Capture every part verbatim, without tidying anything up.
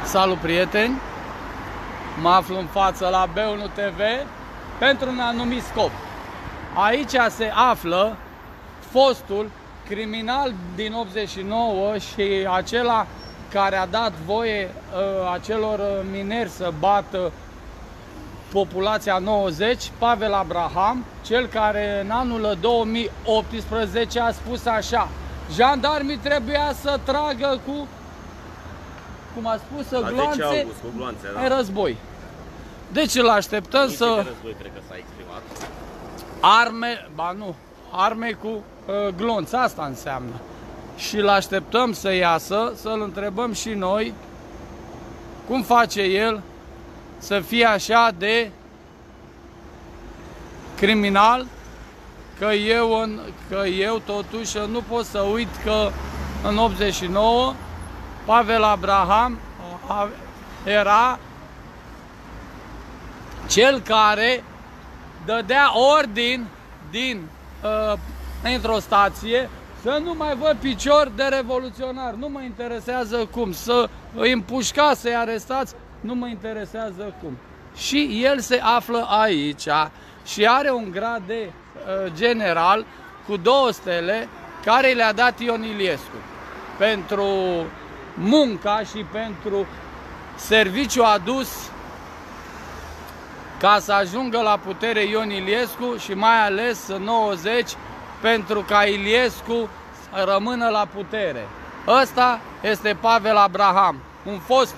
Salut prieteni, mă aflu în față la B unu T V pentru un anumit scop. Aici se află fostul criminal din optzeci și nouă și acela care a dat voie uh, acelor mineri să bată populația nouăzeci, Pavel Abraham, cel care în anul două mii optsprezece a spus așa: jandarmii trebuia să tragă cu, cum a spus, gloanțe în război. Deci îl așteptăm să... război cred că s-a exprimat. Arme, ba nu, arme cu uh, glonț, asta înseamnă. Și îl așteptăm să iasă, să-l întrebăm și noi cum face el să fie așa de criminal, că eu, în, că eu totuși nu pot să uit că în optzeci și nouă Pavel Abraham era cel care dădea ordin din uh, într-o stație să nu mai văd picior de revoluționar, nu mă interesează cum, să îi împușcați, să-i arestați, nu mă interesează cum. Și el se află aici și are un grad de uh, general cu două stele care le-a dat Ion Iliescu pentru munca și pentru serviciu adus ca să ajungă la putere Ion Iliescu și mai ales în nouăzeci pentru ca Iliescu să rămână la putere. Ăsta este Pavel Abraham, un fost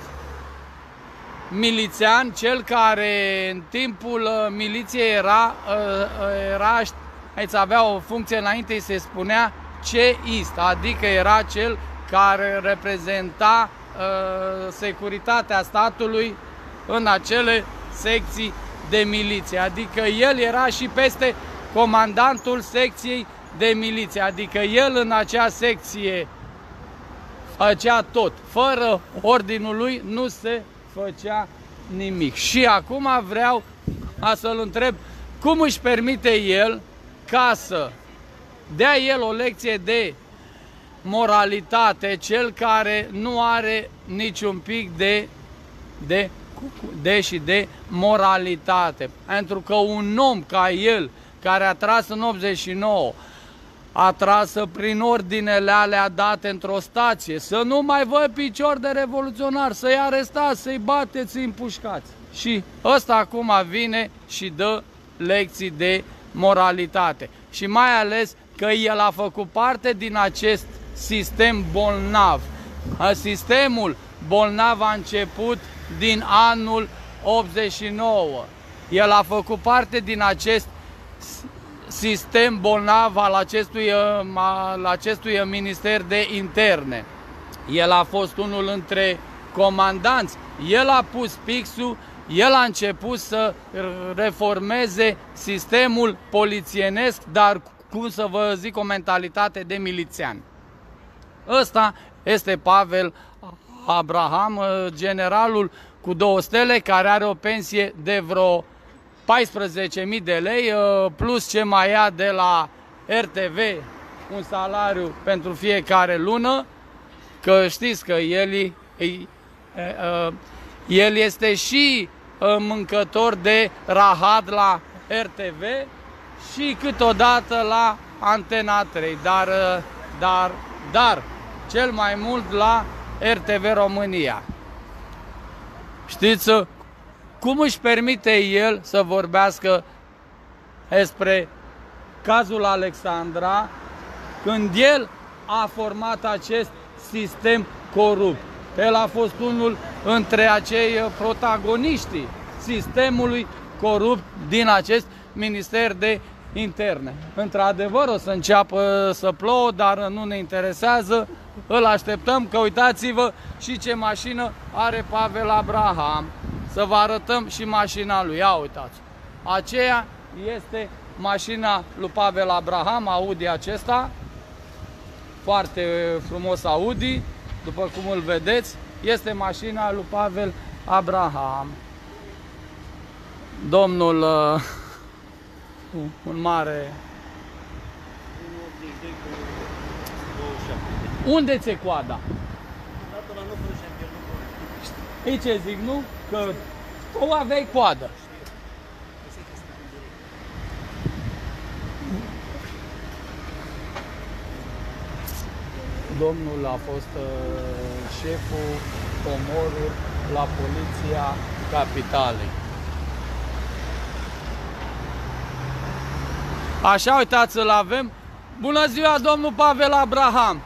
milițian, cel care în timpul miliției era, era aici avea o funcție înainte, îi se spunea ceist, adică era cel care reprezenta uh, securitatea statului în acele secții de miliție. Adică el era și peste comandantul secției de miliție. Adică el în acea secție făcea tot. Fără ordinul lui nu se făcea nimic. Și acum vreau să-l întreb cum își permite el ca să dea el o lecție de moralitate, cel care nu are niciun pic de, de, de și de moralitate. Pentru că un om ca el, care a tras în optzeci și nouă, a tras prin ordinele alea date într-o stație, să nu mai văd picior de revoluționar, să-i arestați, să-i bateți, să-i împușcați. Și ăsta acum vine și dă lecții de moralitate. Și mai ales că el a făcut parte din acest sistem bolnav. Sistemul bolnav a început din anul optzeci și nouă. El a făcut parte din acest sistem bolnav al acestui, al acestui minister de interne. El a fost unul între comandanți. El a pus pixul, el a început să reformeze sistemul polițienesc, dar cum să vă zic, o mentalitate de milițian. Ăsta este Pavel Abraham, generalul cu două stele, care are o pensie de vreo paisprezece mii de lei, plus ce mai ia de la R T V, un salariu pentru fiecare lună, că știți că el, el este și mâncător de rahat la R T V și câteodată la Antena trei, dar, dar, dar cel mai mult la R T V România. Știți cum își permite el să vorbească despre cazul Alexandra când el a format acest sistem corupt? El a fost unul între acei protagoniști sistemului corupt din acest Minister de Interne. Într-adevăr o să înceapă să plouă, dar nu ne interesează. Îl așteptăm, că uitați-vă și ce mașină are Pavel Abraham. Să vă arătăm și mașina lui. Ia uitați. Aceea este mașina lui Pavel Abraham, Audi acesta. Foarte frumos Audi, după cum îl vedeți. Este mașina lui Pavel Abraham. Domnul, uh, un mare... Unde ți-e coada? E ce zic, nu? Că tu aveai coadă. Domnul a fost uh, șeful comorului la Poliția Capitalei. Așa, uitați, îl avem. Bună ziua, domnul Pavel Abraham.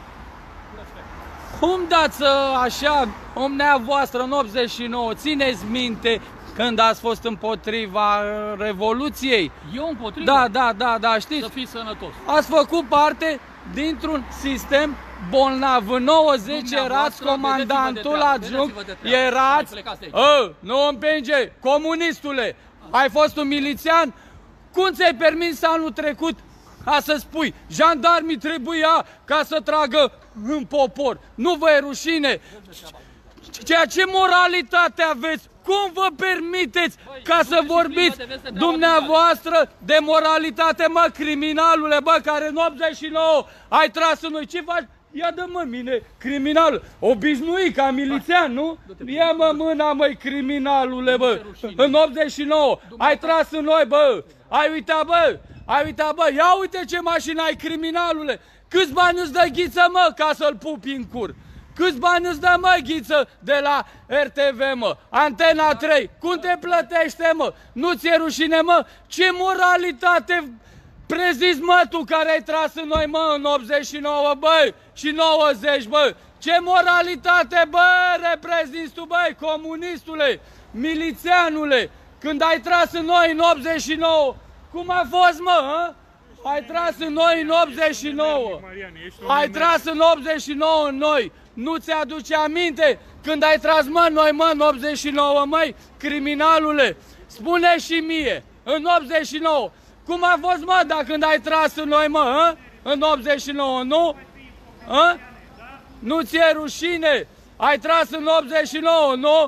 Cum dați așa, dumneavoastră, în optzeci și nouă, țineți minte când ați fost împotriva Revoluției? Eu împotriva? Da, da, da, da, știți? Să fii sănătos. Ați făcut parte dintr-un sistem bolnav. În nouăzeci erați comandantul adjunct, erați... Ă, nu împinge, comunistule, ai fost un milițian? Cum ți-ai permis anul trecut ca să spui, jandarmii trebuia ca să tragă în popor? Nu vă e rușine? Ceea ce moralitate aveți? Cum vă permiteți ca să vorbiți dumneavoastră de moralitate, mă, criminalule, bă, care în optzeci și nouă ai tras în noi? Ce faci? Ia dă-mă mine, criminal, obișnuit ca milițian, nu? Ia-mă mâna, măi, criminalule, bă, în optzeci și nouă ai tras în noi, bă, ai uitat, bă, ai uitat, bă, ia uite ce mașină ai, criminalule, câți bani îți dă Ghiță, mă, ca să-l pupi în cur? Câți bani îți dă, mă, Ghiță, de la R T V, mă? Antena trei, cum te plătește, mă? Nu ți-e rușine, mă? Ce moralitate prezizi, mă, tu care ai tras în noi, mă, în optzeci și nouă, băi, și nouăzeci, bă? Ce moralitate, bă, reprezinți tu, băi, comunistule, milițianule, când ai tras în noi în optzeci și nouă? Cum a fost, mă, hă? Ai tras în noi în optzeci și nouă. Ai tras în optzeci și nouă în noi. Nu ți-aduce aminte când ai tras, mă, noi, mă, în optzeci și nouă, măi, criminalule? Spune și mie, în optzeci și nouă, cum a fost, mă, dacă când ai tras în noi, mă, hă? În optzeci și nouă, nu? Hă? Nu ți-e rușine? Ai tras în optzeci și nouă, nu?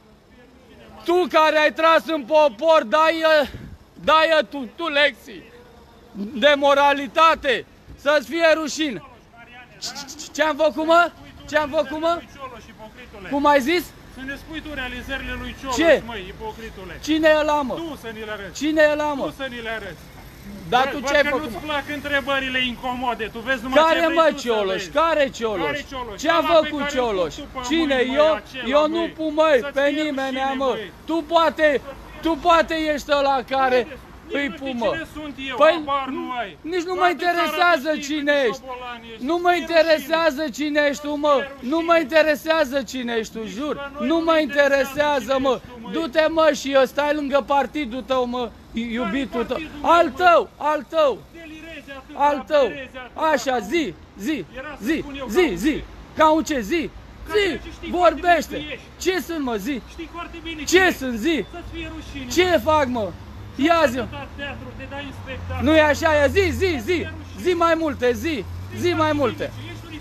Tu care ai tras în popor, dai, dai tu, tu lecții de moralitate, să-ți fie rușine. Ce-am făcut, mă? Ce-am făcut, mă? Cum ai zis? Să ne spui tu realizările lui Cioloș, ce? Măi, ipocritule. Cine e ăla, mă? Tu să ni le arăți. Cine e ăla, mă? Tu să ni le arăți. Dar tu ce ai făcut? Nu-ți plac întrebările incomode, tu vezi numai care, ce vrei mă, tu Cioloș? să Care Cioloș? Care Cioloș? Ce a făcut Cioloș? Cine? Mâini, eu? acela, eu nu măi. pun, măi, Să-ți pe fie nimeni, rușine, mă. măi. Tu poate, tu poate ești ăla care îi pun, mă. Cine sunt eu? Păi, Habar nu ai. nici nu mă Toată interesează țara știi cine cât de ești. șobolan ești. Nu mă Ți-e interesează cine ești tu, mă. Nu mă interesează cine ești tu, jur. Nu mă interesează, mă. Du-te, mă, și eu stai lângă partidul tău, mă, iubitul tău. Al tău, al tău. Al tău. Așa, zi, zi, zi, zi, zi. Ca un ce, zi. Zi, vorbește. Ce sunt, mă, zi? Ce sunt, zi? Ce fac, mă? Ia zi. Nu e așa, ia zi, zi, zi. Zi mai multe, zi. Zi mai multe.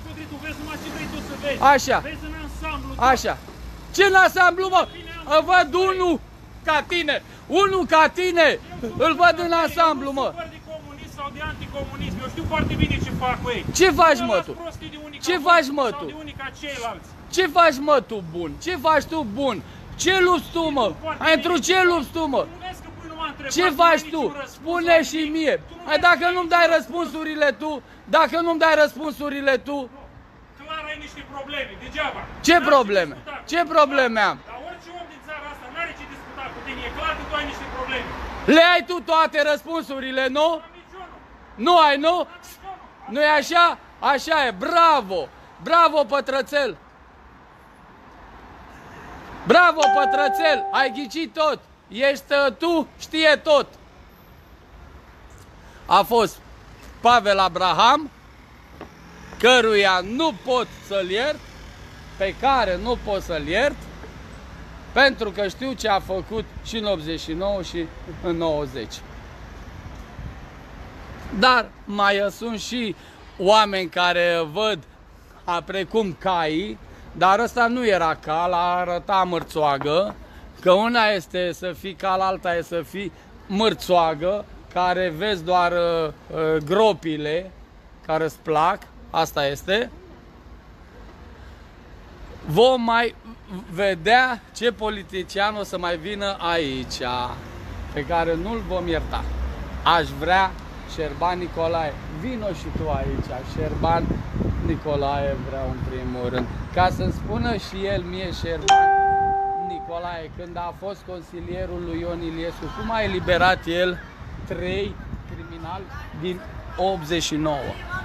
Așa. Așa. Ce în ansamblu, mă? Îl văd unul ca tine. Unul ca tine. Îl văd în ansamblu, mă. Sau de anticomunism. Eu știu foarte bine ce fac cu ei. Ce faci, mă, tu? Ce faci, mă, tu? Ce faci, mă, tu bun? Ce faci tu bun? Ce lupți tu, mă? Pentru ce lupți tu, mă? Ce faci tu? Spune și mie. Dacă nu-mi dai răspunsurile tu, dacă nu-mi dai răspunsurile tu... Clar ai niște probleme, degeaba. Ce probleme? Ce probleme am? Dar orice om din țara asta n-are ce discuta cu tine. E clar că tu ai niște probleme. Le ai tu toate răspunsurile, nu? Nu ai, nu? Nu e așa? Așa e. Bravo! Bravo, Pătrățel! Bravo, Pătrățel! Ai ghicit tot! Ești tu, știe tot! A fost Pavel Abraham, căruia nu pot să-l iert, pe care nu pot să-l iert, pentru că știu ce a făcut și în optzeci și nouă și în nouăzeci. Dar mai sunt și oameni care văd a, precum caii, dar ăsta nu era cal, arăta mărțoagă, că una este să fii cal, alta e să fii mărțoagă, care vezi doar uh, gropile care îți plac, asta este. vom mai vedea ce politician o să mai vină aici, pe care nu-l vom ierta. Aș vrea Șerban Nicolae, vino și tu aici, Șerban Nicolae vreau în primul rând, ca să-mi spună și el mie, Șerban Nicolae, când a fost consilierul lui Ion Iliescu, cum a eliberat el trei criminali din optzeci și nouă.